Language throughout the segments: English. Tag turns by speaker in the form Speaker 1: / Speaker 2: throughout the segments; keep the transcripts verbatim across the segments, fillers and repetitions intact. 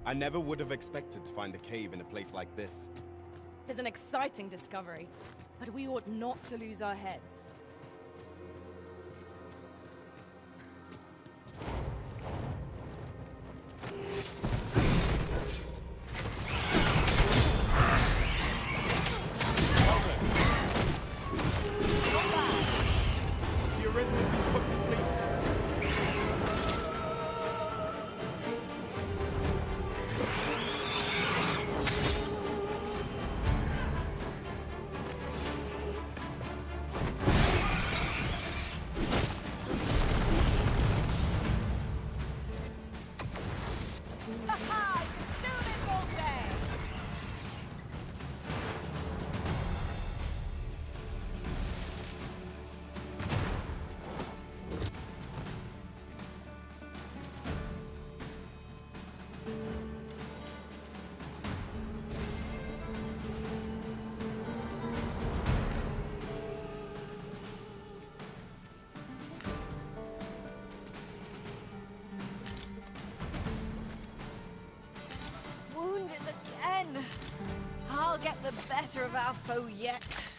Speaker 1: I never would have expected to find a cave in a place like this.
Speaker 2: It's an exciting discovery, but we ought not to lose our heads. I'll get the better of our foe yet.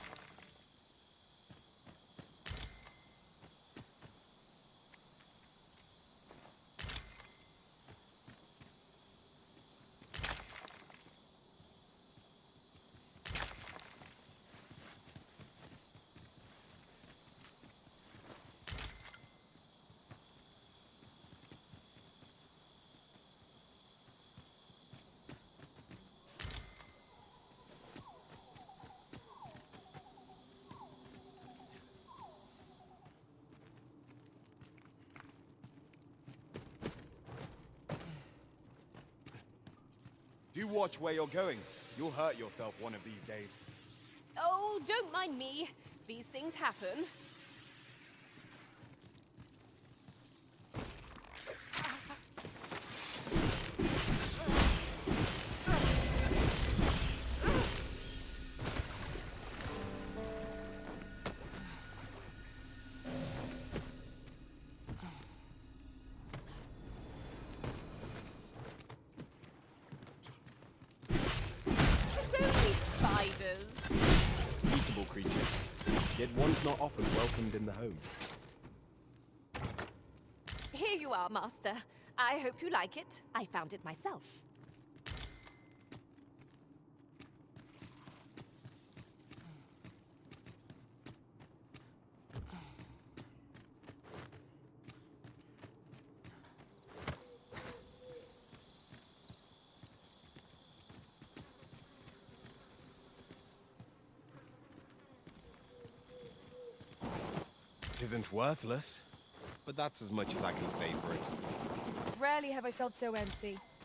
Speaker 1: Do watch where you're going. You'll hurt yourself one of these days.
Speaker 2: Oh, don't mind me. These things happen.
Speaker 1: Peaceable creatures, yet one's not often welcomed in the home.
Speaker 2: Here you are, Master. I hope you like it. I found it myself.
Speaker 1: It isn't worthless, but that's as much as I can say for it.
Speaker 2: Rarely have I felt so empty.